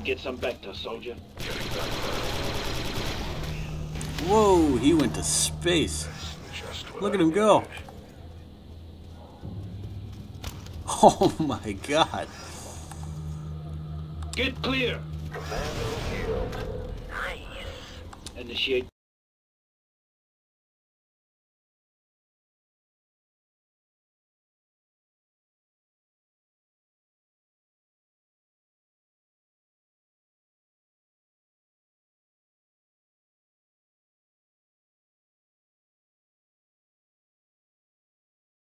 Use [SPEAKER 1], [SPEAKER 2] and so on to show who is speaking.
[SPEAKER 1] Get some Vector, soldier.
[SPEAKER 2] Whoa, he went to space. Look at him go. Oh my god.
[SPEAKER 1] Get clear.
[SPEAKER 3] Nice.
[SPEAKER 1] Initiate